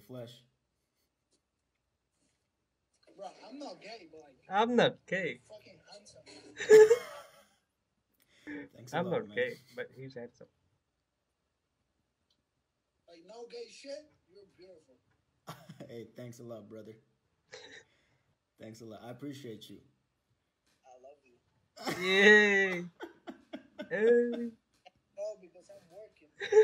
flesh. Bro, I'm not gay, but like I'm not you're gay. fucking handsome. Thanks a I'm lot, not man. gay, but he's handsome. Like no gay shit. You're beautiful. Hey, thanks a lot, brother. Thanks a lot. I appreciate you. I love you. Yay! Hey. Oh, because I'm working.